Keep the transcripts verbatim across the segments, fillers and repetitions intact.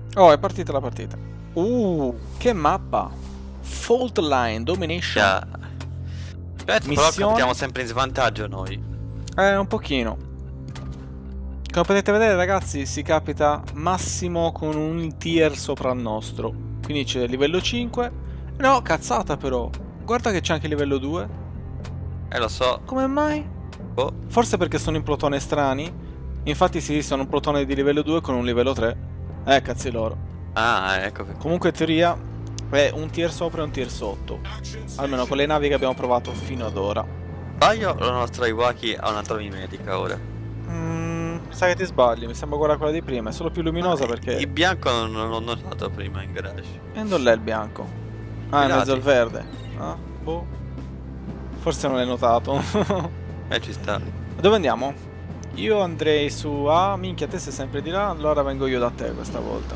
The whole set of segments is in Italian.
Oh, è partita la partita. Uh, che mappa. Fault Line Domination. Yeah. Aspetta, però Missione. capitiamo sempre in svantaggio noi. Eh, un pochino. Come potete vedere, ragazzi, si capita massimo con un tier sopra il nostro. Quindi c'è livello cinque. No, cazzata però. Guarda che c'è anche livello due. Eh, lo so. Come mai? Oh. Forse perché sono in plotone strani. Infatti sì, sono un plotone di livello due con un livello tre. Eh, cazzi loro. Ah, ecco che. Comunque in teoria è un tier sopra e un tier sotto. Almeno con le navi che abbiamo provato fino ad ora. Sbaglio, la nostra Iwaki ha una trama medica ora. Mm, sai che ti sbagli, mi sembra uguale a quella di prima. È solo più luminosa Ah, perché... il bianco non, non l'ho notato prima in garage. E non l'è il bianco. Ah, in mezzo al verde. Ah, boh. Forse non l'hai notato. Eh, ci sta. Dove andiamo? Io andrei su A. Minchia, te sei sempre di là. Allora vengo io da te questa volta.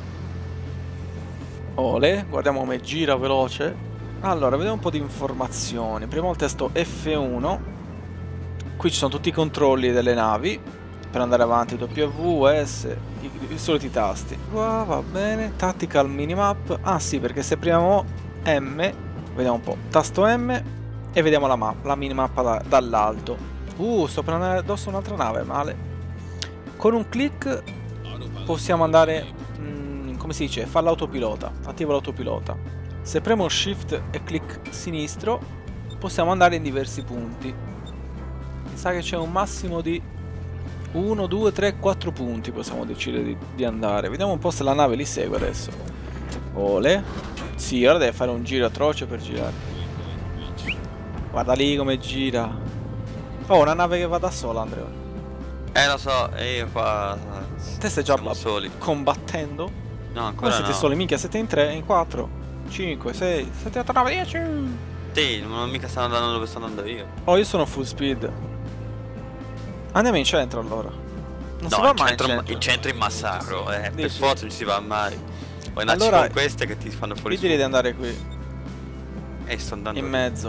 Ole, guardiamo come gira veloce. Allora, vediamo un po' di informazioni. Prima il testo F uno. Qui ci sono tutti i controlli delle navi. Per andare avanti, W, W, S, i, i soliti tasti. Wow, va bene. Tactical minimap. Ah sì, perché se apriamo M, vediamo un po'. Tasto M e vediamo la mappa, la minimappa da, dall'alto. Uh, sto per andare addosso un'altra nave, male. Con un click possiamo andare, mh, come si dice, fa l'autopilota, attiva l'autopilota. Se premo Shift e click sinistro possiamo andare in diversi punti. Mi sa che c'è un massimo di uno, due, tre, quattro punti possiamo decidere di, di andare. Vediamo un po' se la nave li segue adesso. Ole. Sì, ora deve fare un giro atroce per girare. Guarda lì come gira. Oh, una nave che va da sola, Andrea. Eh, lo so, e io qua. Te stai già siamo soli. combattendo? No, Come ancora siete no. soli? Minchia, siete in tre, in quattro, cinque, sei, sette, otto, nove, dieci. Sì, non mica stanno andando dove sto andando io. Oh, io sono full speed. Andiamo in centro allora. Non si No, va in mai centro, in in centro. centro in massacro, eh. Per Dici? forza non ci si va mai. Puoi andarci Allora, con queste che ti fanno fuori Vi direi su. di andare qui, Eh, sto andando. in mezzo.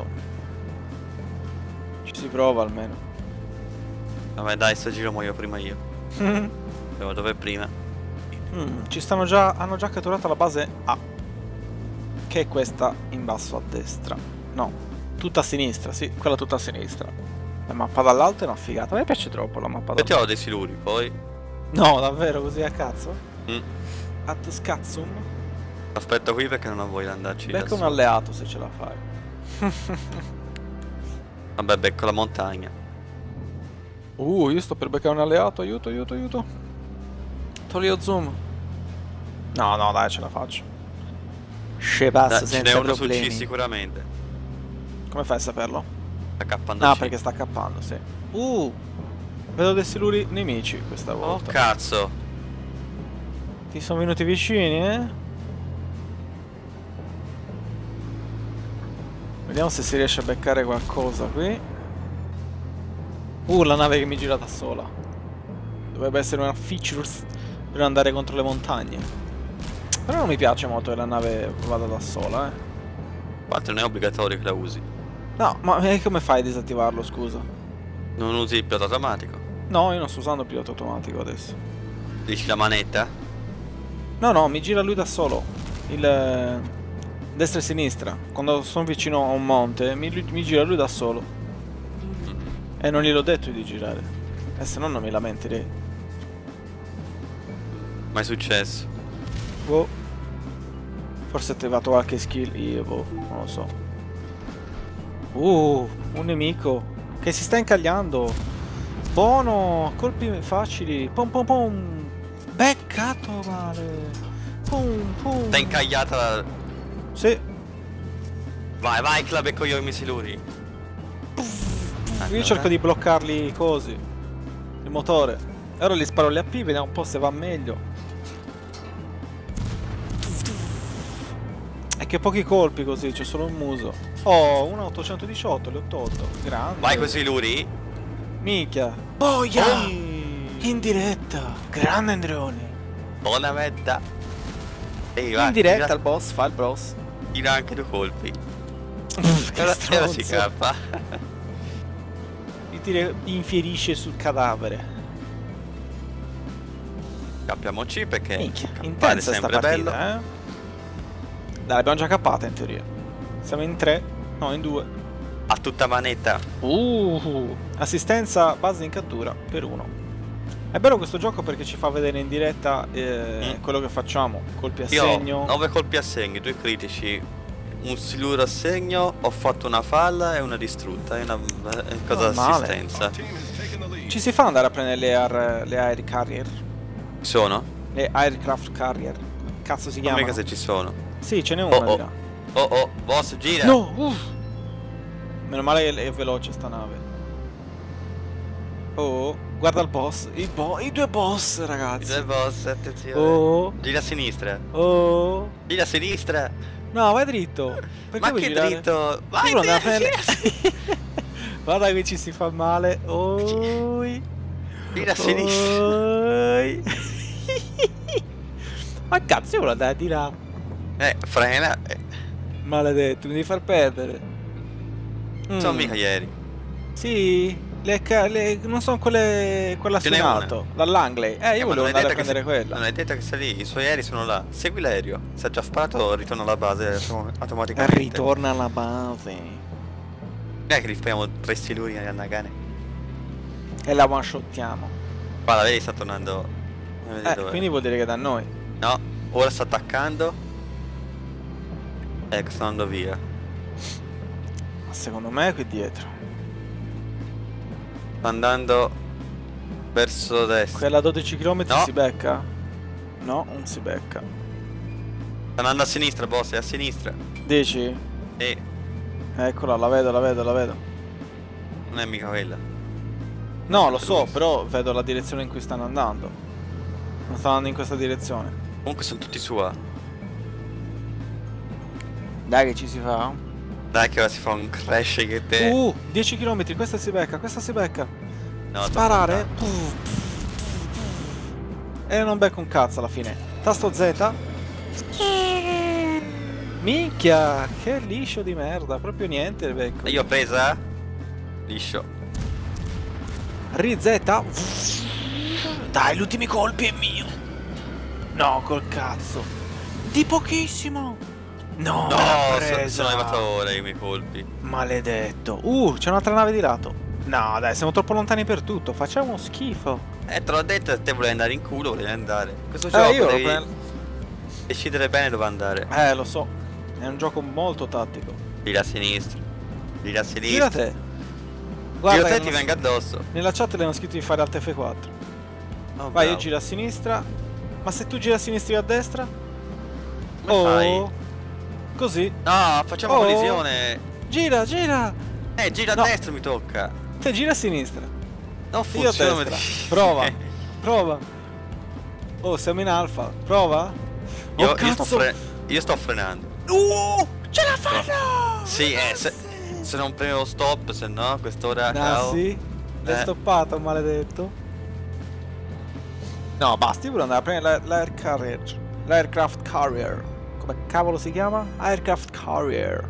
Ci si prova almeno. Vabbè, dai, sto giro muoio prima io. Devo dove prima. Mm, ci stanno già, hanno già catturato la base A. Che è questa in basso a destra. No, tutta a sinistra, sì, quella tutta a sinistra. La mappa dall'alto è una figata. A me piace troppo la mappa Mettiamo dall'alto. dei siluri, poi. No, davvero, così a cazzo? Mm. At scazzum? Aspetto qui perché non ho voglia di andarci. Becca un lassù. alleato se ce la fai. Vabbè, becco la montagna. Uh, io sto per beccare un alleato, aiuto, aiuto, aiuto. Togli lo zoom. No, no, dai, ce la faccio. Sce passa Dai, ce n'è senza uno su C problemi. sicuramente. Come fai a saperlo? Sta cappando Ah, C. perché sta cappando, sì. Uh, vedo dei siluri nemici questa Oh volta. cazzo. Ti sono venuti vicini, eh? Vediamo se si riesce a beccare qualcosa qui. Uh, la nave che mi gira da sola. Dovrebbe essere una feature per andare contro le montagne. Però non mi piace molto che la nave vada da sola, eh. Quanto non è obbligatorio che la usi. No, ma eh, come fai a disattivarlo, scusa? Non usi il pilota automatico. No, io non sto usando il pilota automatico adesso. Dici la manetta? No, no, mi gira lui da solo. Il eh, destra e sinistra. Quando sono vicino a un monte, mi, mi gira lui da solo. E non gliel'ho detto di girare. E se no non mi lamenterei. Mai successo. Boh. Forse ho attivato qualche skill io, boh, non lo so. Uh, un nemico che si sta incagliando. Buono, colpi facili. Pom pom pom. Beccato male. Pum pum. Sta incagliata la... Sì. Vai, vai che la becco io i miei siluri. Io cerco di bloccarli così. Il motore. E ora gli sparo le A P, vediamo un po' se va meglio. E che pochi colpi così, c'è solo un muso. Oh, un ottocentodiciotto, le ho tolto. Grande. Vai con i siluri. Minchia. Boia! Ehi. In diretta. Grande Andreoni. Buona metta. Ehi, vai. In diretta tira, al boss, fa il boss. tira anche due colpi. Che E ora, e ora si stronzo. cappa. Ti tira- infierisce sul cadavere. Cappiamoci perché Minchia, cappare è intensa sta sempre bello. partita, eh. Dai, l'abbiamo già cappata in teoria. Siamo in tre, no, in due. A tutta manetta. Uh, assistenza base in cattura per uno. È bello questo gioco perché ci fa vedere in diretta eh, Mm. quello che facciamo. Colpi a Io segno. ho nove colpi a segno, due critici, un siluro a segno, ho fatto una falla e una distrutta, e una eh, cosa Normale. d'assistenza. Ci si fa andare a prendere le, air, le air carrier? Sono? Le aircraft carrier? Cazzo si Non chiamano? mica se ci sono. Sì, ce n'è Oh una di oh, là. oh oh, boss gira! No! Uff. Meno male che è veloce sta nave. Oh, guarda il boss. I, bo I due boss, I ragazzi. due boss, attenzione. Oh, Gira a sinistra. oh. Gira a sinistra. No, vai dritto. Perché Ma vuoi che girare? dritto? Vai Sicuro andare a dritto, prendere- gira a Guarda che ci si fa male. Oi. Gira a sinistra. Oi. Ma cazzo, io volevo andare di là. Eh, frena. Eh, Maledetto, mi devi far perdere. non sono Mm. mica ieri. Sì, le, ca- le- non sono quelle, quella Ce su n'è in una. alto, dall'Angley. Eh, Eh, io ma volevo non hai andare a detto che prendere se- quella. Non hai detto che sei lì, i suoi aerei sono là. Segui l'aereo. Se ha già sparato, ritorna alla base autom- automaticamente. Ritorna alla base. Non è che li spariamo tre siluri a Nagane. E la one shottiamo. Guarda, vedi, sta tornando. Non vedi Eh, dov'è. quindi vuol dire che è da noi. No, ora sta attaccando. Ecco, sta andando via. Ma secondo me è qui dietro. Sta andando verso destra. Quella a dodici chilometri No. si becca? No, non si becca. Sta andando a sinistra, boss, è a sinistra. Dici? E Eccola, la vedo, la vedo, la vedo. non è mica quella. No, lo so, però vedo la direzione in cui stanno andando. Non stanno andando in questa direzione. Comunque sono tutti su A. Dai che ci si fa. Dai che ora si fa un crash che te. Uh, dieci chilometri, questa si becca, questa si becca. No, Sparare. troppo Puff, puff, puff. E non becco un cazzo alla fine. Tasto Z. Minchia, che liscio di merda. Proprio niente becco. tanto. Io ho presa. Liscio. Ri Z. Dai, gli ultimi colpi è mio. No, col cazzo. Di pochissimo. No, No, me l'ha so- presa. sono arrivato ora i miei colpi. Maledetto. Uh, c'è un'altra nave di lato. No, dai, siamo troppo lontani per tutto. Facciamo schifo. Eh, te l'ho detto, te volevi andare in culo, volevi andare. Questo Eh, gioco io lo devi prendo. decidere bene dove andare. Eh, lo so. È un gioco molto tattico. Gira a sinistra. Gira a Gira sinistra. te. Gira Guarda, te che e ti non- venga addosso. nella chat le hanno scritto di fare Alt F quattro. Oh, Vai, io bravo. giro a sinistra. Ma se tu giri a sinistra io a destra? Come fai? Così. No, facciamo Oh. collisione. Gira, gira. Eh, gira No. a destra mi tocca. Te gira a sinistra. Non Io a funziona. destra. Prova. Prova. Oh, siamo in alfa. Prova. Io, Oh, io sto cazzo. fre- io sto frenando. Uh, ce la fanno! Sì, eh, se, se non premo stop, se no, a quest'ora. Ah, ciao. sì? L'hai Eh. stoppato, maledetto. No, basta, io volevo andare a prendere la- l'air carrier. L'aircraft carrier. Come cavolo si chiama? Aircraft carrier.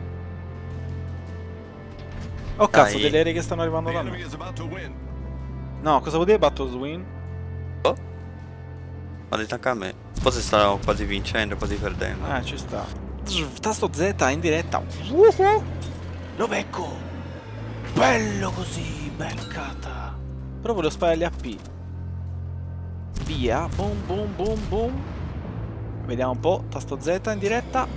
Oh cazzo, Dai. degli aerei che stanno arrivando da me. No, cosa vuol dire battle swing? Oh. Ma detto anche a me. Forse stavamo quasi vincendo, quasi perdendo. Eh, ci sta. Tasto Z in diretta. Uhu. Lo becco. Bello così, beccata. Però volevo sparare gli A P. Via. Boom, boom, boom, boom. Vediamo un po'. Tasto Z in diretta.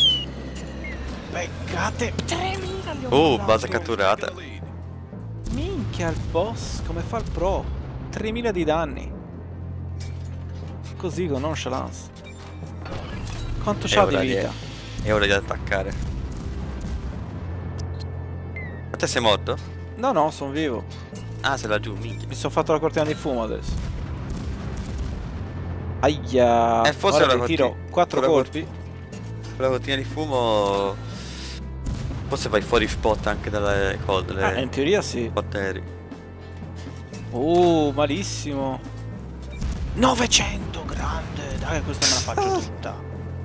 Beccate. tremila li ho Oh, mandato. base catturata. Minchia il boss. Come fa il pro? tremila di danni. Così con nonchalance. Quanto È c'ha di ora di- vita? È ora di attaccare. Ma te sei morto? No, no, sono vivo. Ah, sei laggiù, minchia. Mi sono fatto la cortina di fumo adesso. Aia. Eh, forse Ora la ti corti- tiro quattro la colpi. Con la cortina di fumo. Forse vai fuori spot anche dalle code, Eh, dalle in teoria sì. batteri. Oh, malissimo. novecento, grande. Dai, questa me la faccio tutta.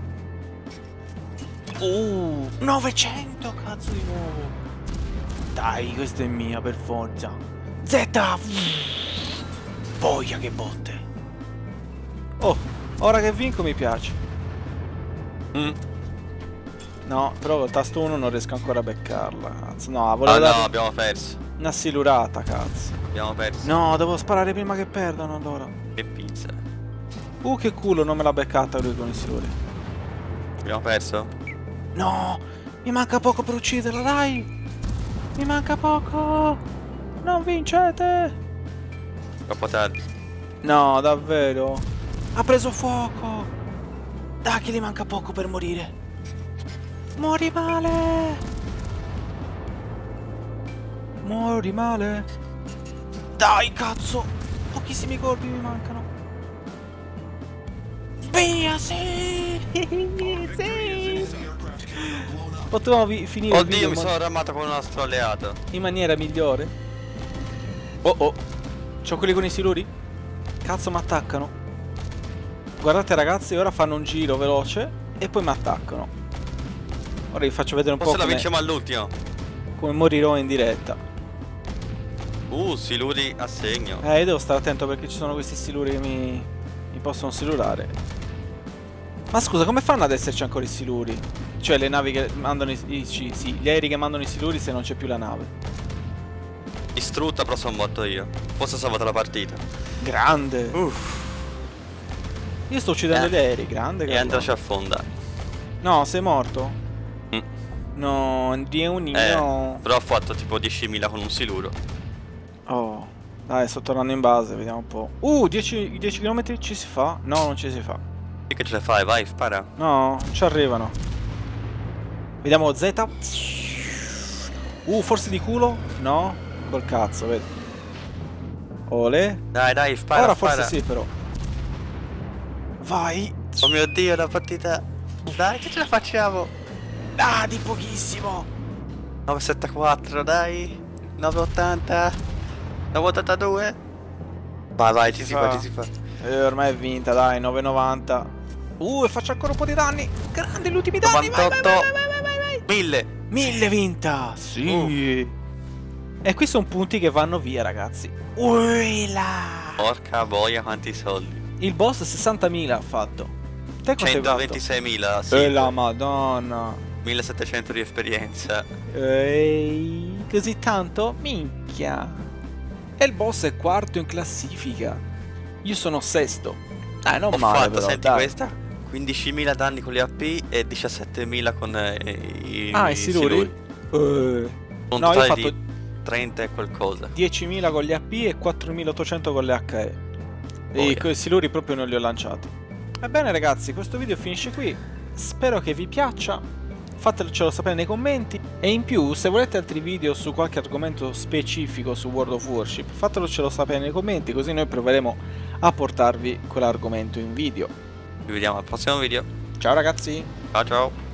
Oh, novecento, cazzo di nuovo. Dai, questa è mia per forza. Z. Voglia che botte. Oh, ora che vinco mi piace. Mm. No, però col tasto uno non riesco ancora a beccarla. Cazzo, no, volevo Ah dare no, abbiamo perso. una silurata, cazzo. Abbiamo perso. No, devo sparare prima che perdano allora. Che pizza. Uh, che culo, non me l'ha beccata lui con i siluri. Abbiamo perso? No, mi manca poco per ucciderla, dai. Mi manca poco. Non vincete. Troppo tardi. No, davvero. Ha preso fuoco. Dai, che gli manca poco per morire. Muori male. Muori male. Dai, cazzo. Pochissimi colpi mi mancano. Via, sì. Sì. Potevamo vi- finire il Oddio, video mi ma- sono armato con un nostro alleato. in maniera migliore. Oh oh. C'ho quelli con i siluri? Cazzo, mi attaccano. Guardate ragazzi, ora fanno un giro veloce e poi mi attaccano. Ora vi faccio vedere un Forse po' la come, vinciamo all'ultimo. come morirò in diretta. Uh, siluri a segno. Eh, io devo stare attento perché ci sono questi siluri che mi, mi possono silurare. Ma scusa, come fanno ad esserci ancora i siluri? Cioè le navi che mandano i, i- sì, sì, gli aerei che mandano i siluri se non c'è più la nave. Distrutta, però sono morto io. Forse ho salvato la partita. Grande. Uff. Io sto uccidendo Eh. gli aerei, grande. E Andrea ci affonda. No, sei morto? Mm. No, di un Eh, no. però ho fatto tipo diecimila con un siluro. Oh, dai, sto tornando in base, vediamo un po'. Uh, dieci chilometri ci si fa? No, non ci si fa. E che ce le fai? Vai, spara. No, non ci arrivano. Vediamo Z. Uh, forse di culo? No? Col cazzo, vedi. Ole. Dai, dai, spara, Ora spara. forse sì, però. Vai. Oh mio Dio, la partita. Dai, che ce la facciamo? Ah, di pochissimo. nove settantaquattro, dai. nove ottanta. nove ottantadue. Vai, vai, ci si fa, ci si fa. Eh, ormai è vinta, dai, nove novanta. Uh, e faccio ancora un po' di danni. Grandi gli ultimi danni. Vai, vai, vai, vai, vai, vai, vai. mille. Mille vinta. Sì. Uh. E qui sono punti che vanno via, ragazzi. Uila. Porca boia, quanti soldi. Il boss sessantamila ha fatto. Te quanto hai fatto? centoventiseimila, sì. E la madonna. millesettecento di esperienza. Ehi, così tanto? Minchia. E il boss è quarto in classifica. Io sono sesto. Eh, non Ho male fatto, però, senti dai. questa? quindicimila danni con le A P e diciassettemila con eh, i, Ah, i siluri? Eh. Un No, io ho totale fatto di trenta e qualcosa. diecimila con gli A P e quattromilaottocento con le H E. E Oh, i yeah. siluri proprio non li ho lanciati. Ebbene ragazzi, questo video finisce qui. Spero che vi piaccia. Fatecelo sapere nei commenti. E in più, se volete altri video su qualche argomento specifico su World of Warship, fatelo sapere nei commenti, così noi proveremo a portarvi quell'argomento in video. Ci vediamo al prossimo video. Ciao ragazzi! Ciao ciao.